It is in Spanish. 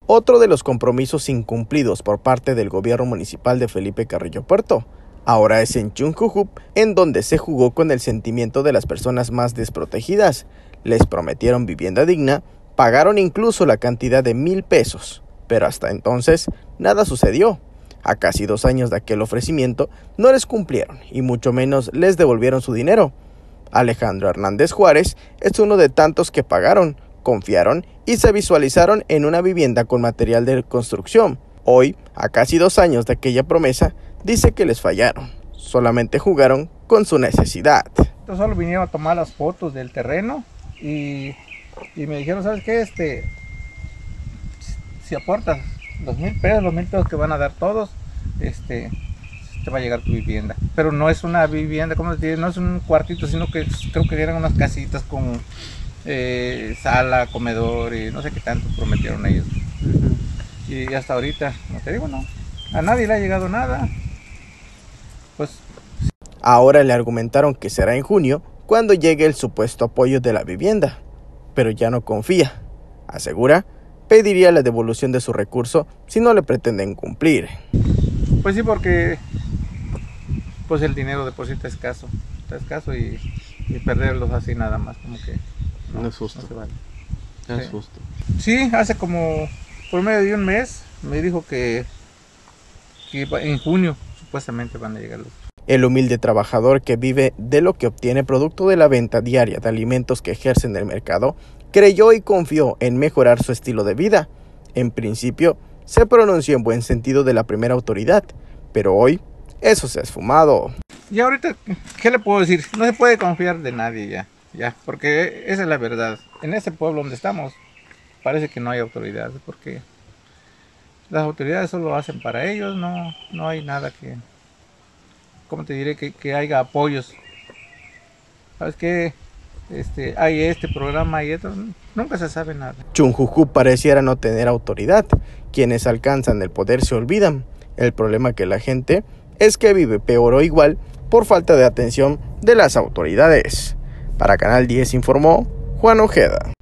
Otro de los compromisos incumplidos por parte del gobierno municipal de Felipe Carrillo Puerto ahora es en Chunjujup, en donde se jugó con el sentimiento de las personas más desprotegidas. Les prometieron vivienda digna, pagaron incluso la cantidad de 1,000 pesos, pero hasta entonces nada sucedió. A casi 2 años de aquel ofrecimiento no les cumplieron y mucho menos les devolvieron su dinero. Alejandro Hernández Juárez es uno de tantos que pagaron, confiaron y se visualizaron en una vivienda con material de construcción. Hoy, a casi 2 años de aquella promesa, dice que les fallaron. Solamente jugaron con su necesidad. Solo vinieron a tomar las fotos del terreno y me dijeron, ¿sabes qué? Si aportas los 1,000 pesos que van a dar todos, te va a llegar tu vivienda. Pero no es una vivienda, como les digo, no es un cuartito, sino que creo que eran unas casitas con sala, comedor y no sé qué tanto prometieron ellos. Y hasta ahorita, como te digo, no, a nadie le ha llegado nada. Pues ahora le argumentaron que será en junio cuando llegue el supuesto apoyo de la vivienda, pero ya no confía. Asegura, pediría la devolución de su recurso si no le pretenden cumplir. Pues sí, porque pues el dinero de por sí está escaso y perderlos así nada más, como que no es justo. No se vale. No es justo. Sí, hace como por medio de un mes me dijo que en junio supuestamente van a llegar los. El humilde trabajador que vive de lo que obtiene producto de la venta diaria de alimentos que ejerce en el mercado, creyó y confió en mejorar su estilo de vida. En principio, se pronunció en buen sentido de la primera autoridad, pero hoy eso se ha esfumado. Y ahorita, ¿qué le puedo decir? No se puede confiar de nadie ya, porque esa es la verdad. En este pueblo donde estamos, parece que no hay autoridad, porque las autoridades solo hacen para ellos, no hay nada que, ¿cómo te diré? Que haya apoyos. ¿Sabes qué? Hay este programa y esto, nunca se sabe nada. Chunjujup pareciera no tener autoridad. Quienes alcanzan el poder se olvidan. El problema que la gente es que vive peor o igual por falta de atención de las autoridades. Para Canal 10 informó Juan Ojeda.